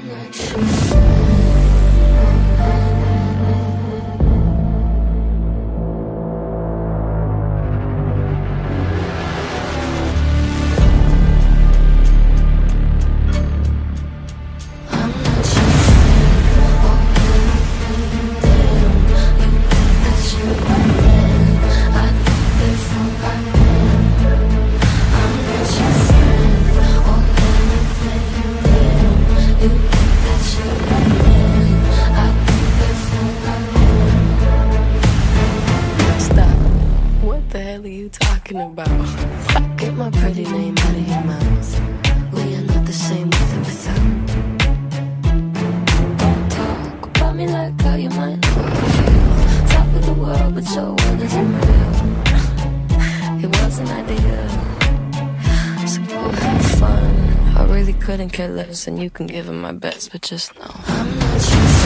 About. Get my pretty name out of your mouth. We are not the same with or without. Don't talk about me like how you might feel. Top of the world, but your world isn't real. It wasn't ideal, so go have fun. I really couldn't care less, and you can give it my best, but just know I'm not your